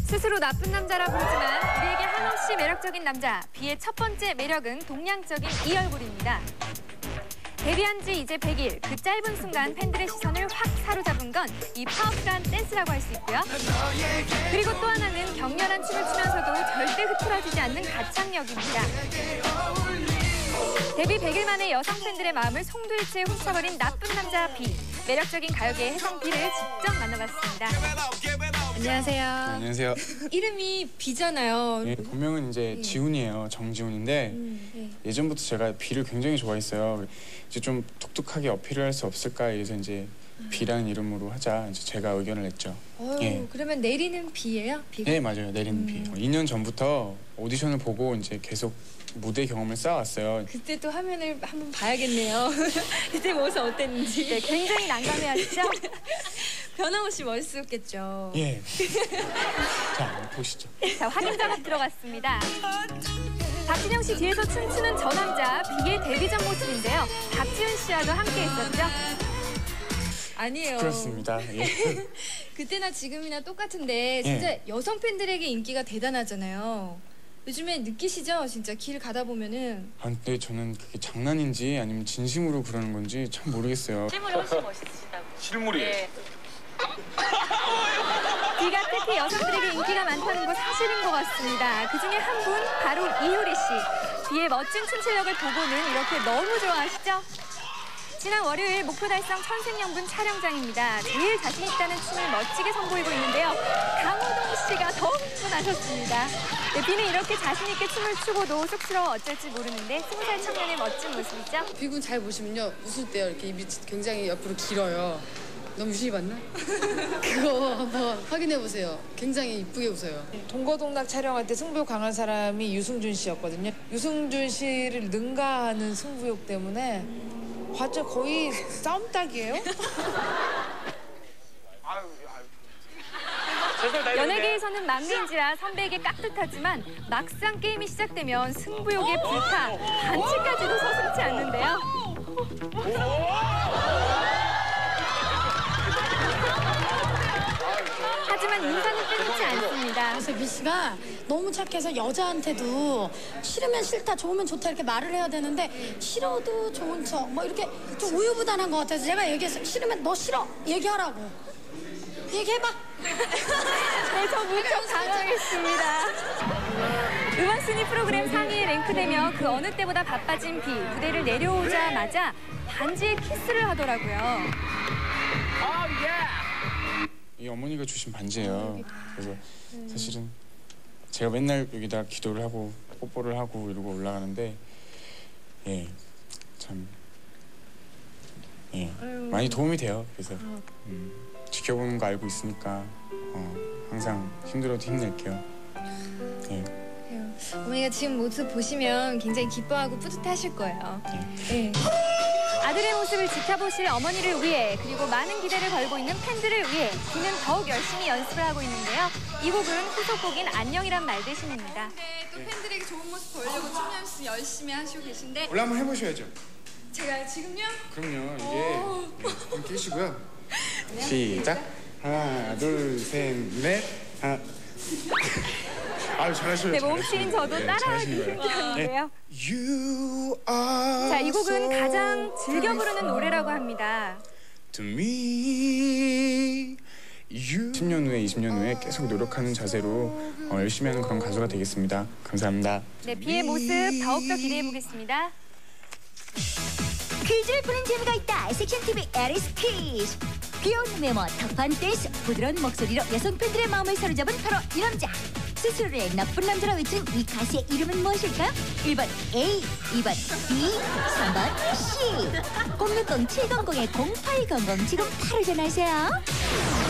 스스로 나쁜 남자라 부르지만 우리에게 한없이 매력적인 남자, 비의 첫 번째 매력은 동양적인 이 얼굴입니다. 데뷔한 지 이제 100일, 그 짧은 순간 팬들의 시선을 확 사로잡은 건 이 파워풀한 댄스라고 할 수 있고요. 그리고 또 하나는 격렬한 춤을 추면서도 절대 흐트러지지 않는 가창력입니다. 데뷔 100일 만에 여성 팬들의 마음을 송두리째 훔쳐버린 나쁜 남자 비. 매력적인 가요계의 혜성 비를 직접 만나봤습니다. 안녕하세요. 안녕하세요. 이름이 비잖아요. 예, 본명은 이제 지훈이에요. 정지훈인데 예전부터 제가 비를 굉장히 좋아했어요. 이제 좀 독특하게 어필을 할 수 없을까 해서 이제 비라는 이름으로 하자 이제 제가 의견을 냈죠. 예. 그러면 내리는 비예요? 비가? 네, 맞아요. 내리는 비. 2년 전부터 오디션을 보고 이제 계속 무대 경험을 쌓아왔어요. 그때 또 화면을 한번 봐야겠네요. 그때 모습 어땠는지. 네, 굉장히 난감해하시죠? 변함없이 멋있었겠죠. 예. 자, 보시죠. 자, 확인 작업 들어갔습니다. 박진영 씨 뒤에서 춤추는 저 남자, 비의 데뷔 전 모습인데요. 박지훈 씨와도 함께 했었죠? 아니에요. 그렇습니다. 예. 그때나 지금이나 똑같은데 진짜 여성 팬들에게 인기가 대단하잖아요. 요즘에 느끼시죠? 진짜 길 가다 보면은. 아, 근데 저는 그게 장난인지 아니면 진심으로 그러는 건지 참 모르겠어요. 실물이 훨씬 멋있으시다고. 실물이? 네. 비가 특히 여성들에게 인기가 많다는 거 사실인 것 같습니다. 그중에 한 분, 바로 이효리 씨. 비의 멋진 춤 실력을 보고는 이렇게 너무 좋아하시죠? 지난 월요일 목표 달성 천생연분 촬영장입니다. 제일 자신 있다는 춤을 멋지게 선보이고 있는데요. 강호동 씨가 더 흥분하셨습니다. 네, 비는 이렇게 자신 있게 춤을 추고도 쑥스러워 어쩔지 모르는데 20살 청년의 멋진 모습이죠. 비군 잘 보시면요. 웃을 때요. 이렇게 입이 굉장히 옆으로 길어요. 너무 유심히 봤나? 그거 한번 확인해 보세요. 굉장히 이쁘게 웃어요. 동거동락 촬영할 때 승부욕 강한 사람이 유승준 씨였거든요. 유승준 씨를 능가하는 승부욕 때문에 완전 거의 싸움닭이에요. 연예계에서는 막내인지라 선배에게 깍듯하지만 막상 게임이 시작되면 승부욕에 불타 반칙까지도 서슴지 않는데요. 하지만 인사는 끊이지 않습니다. 그래서 미 씨가 너무 착해서 여자한테도 싫으면 싫다, 좋으면 좋다 이렇게 말을 해야 되는데 싫어도 좋은 척 뭐 이렇게 좀 우유부단한 것 같아서 제가 얘기했어요. 싫으면 너 싫어 얘기하라고. 얘기해봐. 네, 저 무척 당황했습니다. 음악 순위 프로그램 상위에 랭크되며 그 어느 때보다 바빠진 비. 무대를 내려오자마자 반지에 키스를 하더라고요. 이 어머니가 주신 반지예요. 그래서 사실은 제가 맨날 여기다 기도를 하고 뽀뽀를 하고 이러고 올라가는데 참 많이 도움이 돼요. 그래서 지켜보는 거 알고 있으니까 항상 힘들어도 힘낼게요. 어머니가 지금 모습 보시면 굉장히 기뻐하고 뿌듯하실 거예요. 아들의 모습을 지켜보실 어머니를 위해 그리고 많은 기대를 걸고 있는 팬들을 위해 비는 더욱 열심히 연습을 하고 있는데요. 이 곡은 후속곡인 안녕이란 말 대신입니다. 또 팬들에게 좋은 모습 보이려고 춤 연습 열심히 하시고 계신데 원래 한번 해보셔야죠. 제가 지금요? 그럼요. 이게 한번 끼시고요. 시작. 하나, 둘, 셋, 넷. 하나. 아유, 잘하셔요. 네, 몸치인 저도 따라하기 힘들었는데요. 자, 이 곡은 가장 즐겨 부르는 노래라고 합니다. To me, 10년 후에, 20년 후에 계속 노력하는 자세로 열심히 하는 그런 가수가 되겠습니다. 감사합니다. 네, 비의 모습 더욱더 기대해 보겠습니다. 퀴즈를 푸는 재미가 있다. 섹션 TV 에리스 퀴즈. 귀여운 외모, 터프한 댄스, 부드러운 목소리로 여성 팬들의 마음을 사로잡은 바로 이 남자. 스스로의 나쁜 남자라 외친 이 가수의 이름은 무엇일까요? 1번 A, 2번 B, 3번 C. 060-700-0800 지금 바로 전화하세요.